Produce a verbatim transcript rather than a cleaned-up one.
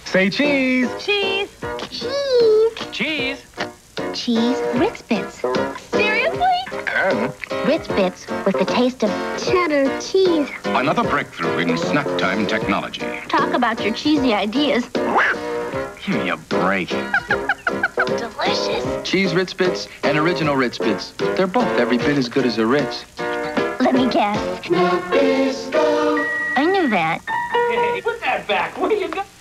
Say cheese. Cheese. Cheese. Cheese. Cheese Ritz Bits. Seriously? And Ritz Bits with the taste of cheddar cheese. Another breakthrough in snack time technology. Talk about your cheesy ideas. give me a break. Delicious. Cheese Ritz Bits and original Ritz Bits. They're both every bit as good as a Ritz. Let me guess. Nabisco. I knew that. Hey, put that back. Where you go?